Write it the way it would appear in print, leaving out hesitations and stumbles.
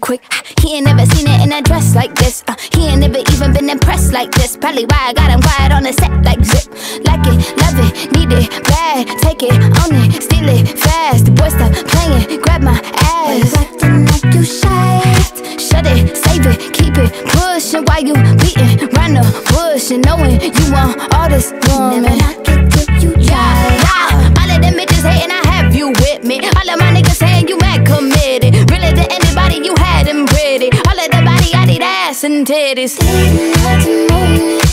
quick. He ain't never seen it in a dress like this. He ain't never even been impressed like this. Probably why I got him quiet on the set like zip. Like it, love it, need it, bad. Take it, own it, steal it, fast. The boy stop playing, grab my ass. Why you acting like you shy? Shut it, save it, keep it pushing. While you beating round the bush and knowing you want all this woman. Never knock it till you try. All of them bitches hating, I have you with me. All of my niggas saying you mad committed. Really to anybody, you had them pretty. All of the body, I need ass and titties. Didn't have to move me.